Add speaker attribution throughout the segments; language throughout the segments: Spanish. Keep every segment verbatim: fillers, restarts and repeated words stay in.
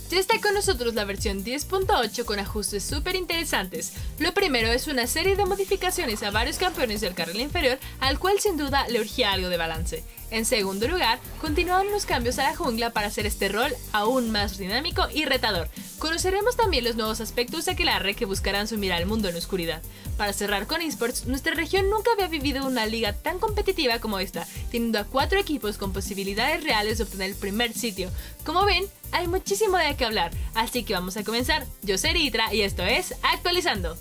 Speaker 1: Ya está con nosotros la versión diez punto ocho con ajustes súper interesantes. Lo primero es una serie de modificaciones a varios campeones del carril inferior, al cual sin duda le urgía algo de balance. En segundo lugar, continuaron los cambios a la jungla para hacer este rol aún más dinámico y retador. Conoceremos también los nuevos aspectos de Aquelarre que buscarán sumir al mundo en la oscuridad. Para cerrar con esports, nuestra región nunca había vivido una liga tan competitiva como esta, teniendo a cuatro equipos con posibilidades reales de obtener el primer sitio. Como ven, hay muchísimo de qué hablar, así que vamos a comenzar. Yo soy Ritra y esto es Actualizando.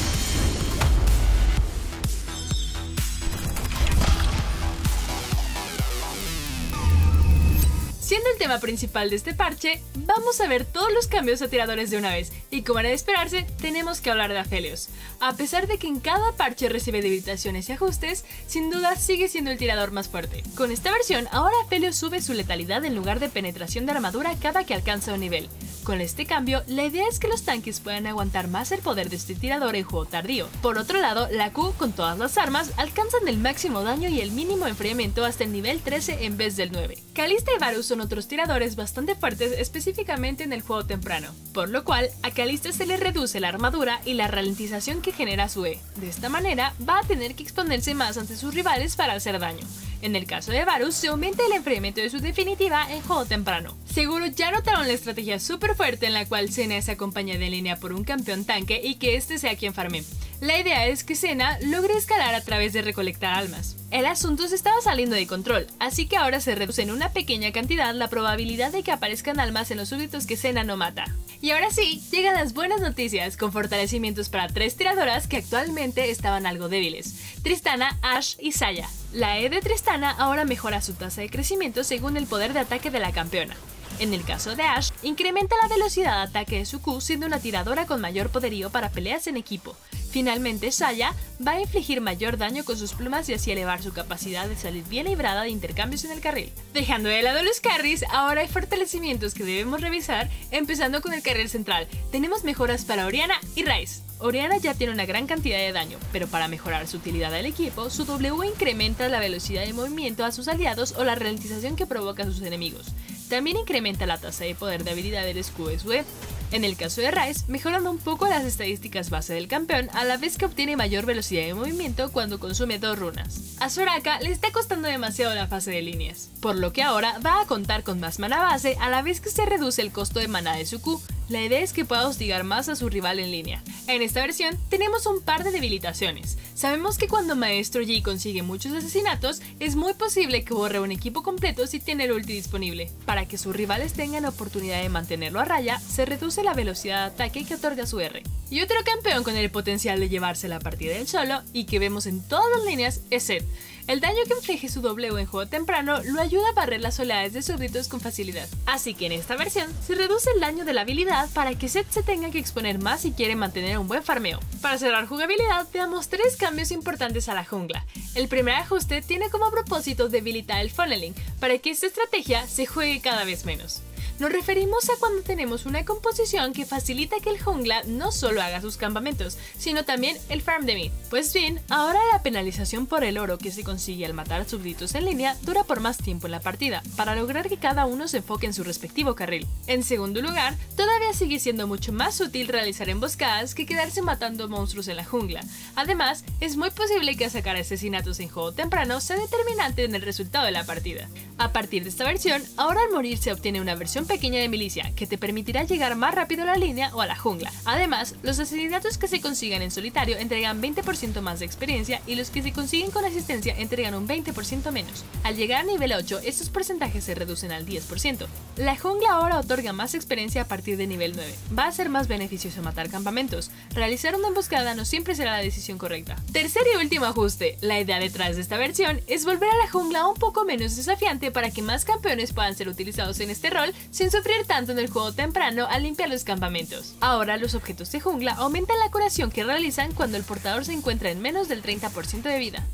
Speaker 1: Siendo el tema principal de este parche, vamos a ver todos los cambios a tiradores de una vez, y como era de esperarse, tenemos que hablar de Aphelios. A pesar de que en cada parche recibe debilitaciones y ajustes, sin duda sigue siendo el tirador más fuerte. Con esta versión, ahora Aphelios sube su letalidad en lugar de penetración de armadura cada que alcanza un nivel. Con este cambio, la idea es que los tanques puedan aguantar más el poder de este tirador en juego tardío. Por otro lado, la Q con todas las armas alcanzan el máximo daño y el mínimo enfriamiento hasta el nivel trece en vez del nueve. Kalista y Varus son otros tiradores bastante fuertes específicamente en el juego temprano, por lo cual a Kalista se le reduce la armadura y la ralentización que genera su E. De esta manera va a tener que exponerse más ante sus rivales para hacer daño. En el caso de Varus, se aumenta el enfriamiento de su definitiva en juego temprano. Seguro ya notaron la estrategia súper fuerte en la cual Senna es acompañada en línea por un campeón tanque y que este sea quien farme. La idea es que Senna logre escalar a través de recolectar almas. El asunto se estaba saliendo de control, así que ahora se reduce en una pequeña cantidad la probabilidad de que aparezcan almas en los súbditos que Senna no mata. Y ahora sí, llegan las buenas noticias, con fortalecimientos para tres tiradoras que actualmente estaban algo débiles: Tristana, Ashe y Xayah. La E de Tristana ahora mejora su tasa de crecimiento según el poder de ataque de la campeona. En el caso de Ashe, incrementa la velocidad de ataque de su Q siendo una tiradora con mayor poderío para peleas en equipo. Finalmente, Xayah va a infligir mayor daño con sus plumas y así elevar su capacidad de salir bien librada de intercambios en el carril. Dejando de lado los carries, ahora hay fortalecimientos que debemos revisar, empezando con el carril central. Tenemos mejoras para Orianna y Ryze. Orianna ya tiene una gran cantidad de daño, pero para mejorar su utilidad del equipo, su W incrementa la velocidad de movimiento a sus aliados o la ralentización que provoca a sus enemigos. También incrementa la tasa de poder de habilidad del escudo de su E. En el caso de Ryze, mejorando un poco las estadísticas base del campeón a la vez que obtiene mayor velocidad de movimiento cuando consume dos runas. A Soraka le está costando demasiado la fase de líneas, por lo que ahora va a contar con más mana base a la vez que se reduce el costo de mana de su Q. La idea es que pueda hostigar más a su rival en línea. En esta versión tenemos un par de debilitaciones. Sabemos que cuando Maestro Yi consigue muchos asesinatos, es muy posible que borre un equipo completo si tiene el ulti disponible. Para que sus rivales tengan oportunidad de mantenerlo a raya, se reduce la velocidad de ataque que otorga su R. Y otro campeón con el potencial de llevarse la partida del solo y que vemos en todas las líneas es Zed. El daño que inflige su W en juego temprano lo ayuda a barrer las oleadas de súbditos con facilidad. Así que en esta versión se reduce el daño de la habilidad para que Zed se tenga que exponer más si quiere mantener un buen farmeo. Para cerrar jugabilidad, veamos tres cambios importantes a la jungla. El primer ajuste tiene como propósito debilitar el funneling, para que esta estrategia se juegue cada vez menos. Nos referimos a cuando tenemos una composición que facilita que el jungla no solo haga sus campamentos, sino también el farm de mid. Pues bien, ahora la penalización por el oro que se consigue al matar súbditos en línea dura por más tiempo en la partida, para lograr que cada uno se enfoque en su respectivo carril. En segundo lugar, todavía sigue siendo mucho más útil realizar emboscadas que quedarse matando monstruos en la jungla. Además, es muy posible que sacar asesinatos en juego temprano sea determinante en el resultado de la partida. A partir de esta versión, ahora al morir se obtiene una versión pequeña de milicia que te permitirá llegar más rápido a la línea o a la jungla. Además, los asesinatos que se consigan en solitario entregan veinte por ciento más de experiencia y los que se consiguen con asistencia entregan un veinte por ciento menos. Al llegar a nivel ocho, estos porcentajes se reducen al diez por ciento. La jungla ahora otorga más experiencia a partir de nivel nueve. Va a ser más beneficioso matar campamentos. Realizar una emboscada no siempre será la decisión correcta. Tercer y último ajuste. La idea detrás de esta versión es volver a la jungla un poco menos desafiante para que más campeones puedan ser utilizados en este rol sin sufrir tanto en el juego temprano al limpiar los campamentos. Ahora los objetos de jungla aumentan la curación que realizan cuando el portador se encuentra en menos del treinta por ciento de vida.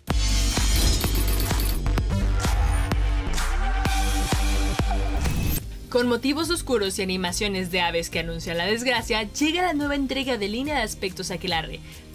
Speaker 1: Con motivos oscuros y animaciones de aves que anuncian la desgracia, llega la nueva entrega de línea de aspectos Aquelarre.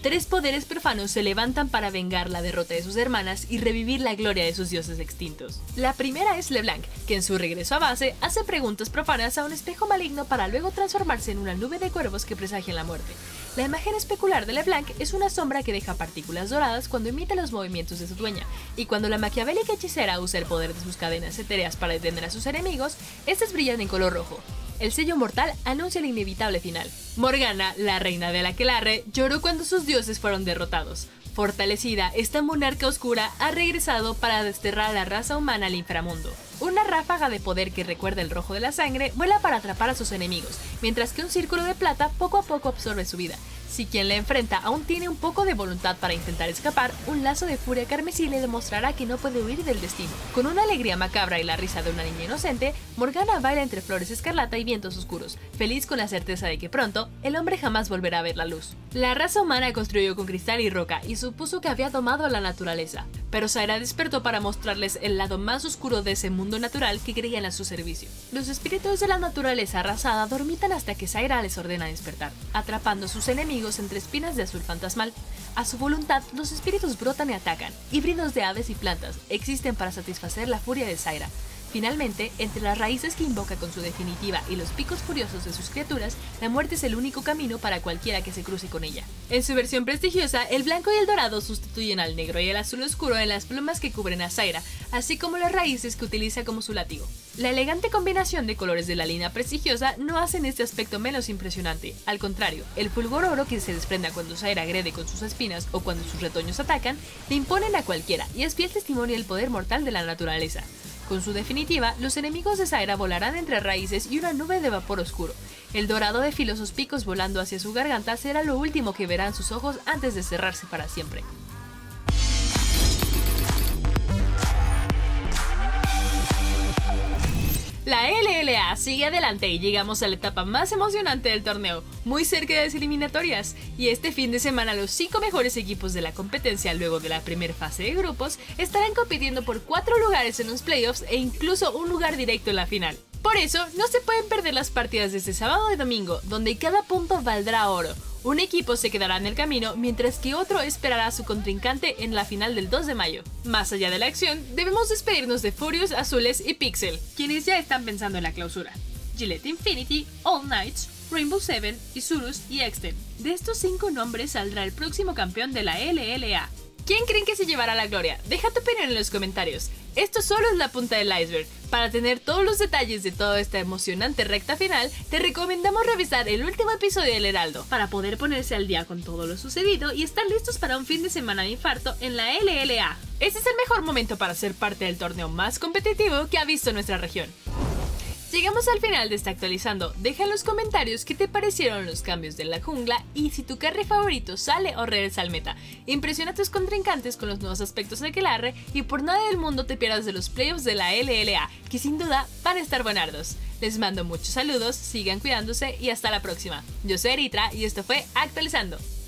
Speaker 1: tres poderes profanos se levantan para vengar la derrota de sus hermanas y revivir la gloria de sus dioses extintos. La primera es LeBlanc, que en su regreso a base hace preguntas profanas a un espejo maligno para luego transformarse en una nube de cuervos que presagian la muerte. La imagen especular de LeBlanc es una sombra que deja partículas doradas cuando imita los movimientos de su dueña, y cuando la maquiavélica hechicera usa el poder de sus cadenas etéreas para detener a sus enemigos, estas brillan en color rojo. El sello mortal anuncia el inevitable final. Morgana, la reina del aquelarre, lloró cuando sus dioses fueron derrotados. Fortalecida, esta monarca oscura ha regresado para desterrar a la raza humana al inframundo. Una ráfaga de poder que recuerda el rojo de la sangre vuela para atrapar a sus enemigos, mientras que un círculo de plata poco a poco absorbe su vida. Si quien la enfrenta aún tiene un poco de voluntad para intentar escapar, un lazo de furia carmesí le demostrará que no puede huir del destino. Con una alegría macabra y la risa de una niña inocente, Morgana baila entre flores escarlata y vientos oscuros, feliz con la certeza de que pronto, el hombre jamás volverá a ver la luz. La raza humana construyó con cristal y roca y supuso que había domado a la naturaleza, pero Zaira despertó para mostrarles el lado más oscuro de ese mundo natural que creían a su servicio. Los espíritus de la naturaleza arrasada dormitan hasta que Zaira les ordena despertar, atrapando a sus enemigos entre espinas de azul fantasmal. A su voluntad, los espíritus brotan y atacan. Híbridos de aves y plantas existen para satisfacer la furia de Zaira. Finalmente, entre las raíces que invoca con su definitiva y los picos furiosos de sus criaturas, la muerte es el único camino para cualquiera que se cruce con ella. En su versión prestigiosa, el blanco y el dorado sustituyen al negro y el azul oscuro en las plumas que cubren a Zaira, así como las raíces que utiliza como su látigo. La elegante combinación de colores de la línea prestigiosa no hacen este aspecto menos impresionante. Al contrario, el fulgor oro que se desprende cuando Zaira agrede con sus espinas o cuando sus retoños atacan, le imponen a cualquiera y es fiel testimonio del poder mortal de la naturaleza. Con su definitiva, los enemigos de Zaira volarán entre raíces y una nube de vapor oscuro. El dorado de filosos picos volando hacia su garganta será lo último que verán sus ojos antes de cerrarse para siempre. La L L A sigue adelante y llegamos a la etapa más emocionante del torneo, muy cerca de las eliminatorias, y este fin de semana los cinco mejores equipos de la competencia luego de la primera fase de grupos estarán compitiendo por cuatro lugares en los playoffs e incluso un lugar directo en la final. Por eso, no se pueden perder las partidas de este sábado y domingo, donde cada punto valdrá oro. Un equipo se quedará en el camino, mientras que otro esperará a su contrincante en la final del dos de mayo. Más allá de la acción, debemos despedirnos de Furious, Azules y Pixel, quienes ya están pensando en la clausura. Gillette Infinity, All Knights, Rainbow Seven, Isurus y Extend. De estos cinco nombres saldrá el próximo campeón de la L L A. ¿Quién creen que se llevará la gloria? Deja tu opinión en los comentarios. Esto solo es la punta del iceberg. Para tener todos los detalles de toda esta emocionante recta final, te recomendamos revisar el último episodio del Heraldo, para poder ponerse al día con todo lo sucedido y estar listos para un fin de semana de infarto en la L L A. Este es el mejor momento para ser parte del torneo más competitivo que ha visto nuestra región. Llegamos al final de esta actualizando. Deja en los comentarios qué te parecieron los cambios de la jungla y si tu carry favorito sale o regresa al meta. Impresiona a tus contrincantes con los nuevos aspectos de Aquelarre y por nada del mundo te pierdas de los playoffs de la L L A, que sin duda van a estar buenardos. Les mando muchos saludos, sigan cuidándose y hasta la próxima. Yo soy Eritra y esto fue Actualizando.